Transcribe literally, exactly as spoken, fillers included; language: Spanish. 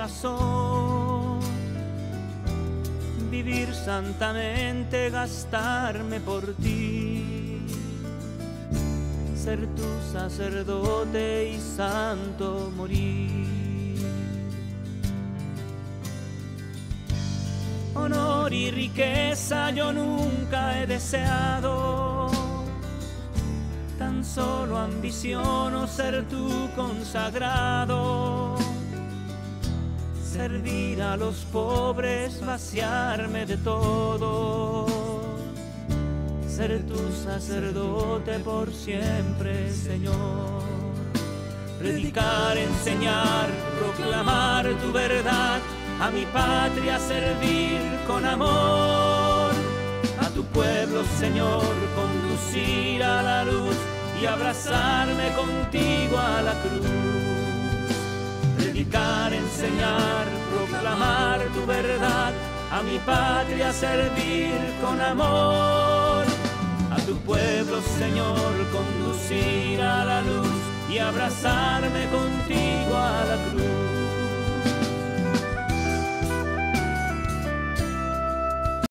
corazón, vivir santamente, gastarme por ti, ser tu sacerdote y santo morir. Honor y riqueza yo nunca he deseado, tan solo ambiciono ser tu consagrado, servir a los pobres, vaciarme de todo, ser tu sacerdote por siempre, Señor. Predicar, enseñar, proclamar tu verdad, a mi patria servir con amor, a tu pueblo, Señor, conducir a la luz y abrazarme contigo a la cruz. Predicar, enseñar, proclamar tu verdad, a mi patria servir con amor, a tu pueblo, Señor, conducir a la luz y abrazarme contigo a la cruz.